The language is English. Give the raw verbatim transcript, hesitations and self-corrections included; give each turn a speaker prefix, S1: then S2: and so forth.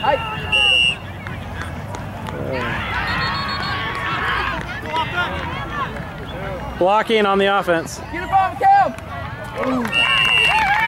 S1: Blocking on the offense.
S2: Get a bomb, Cam!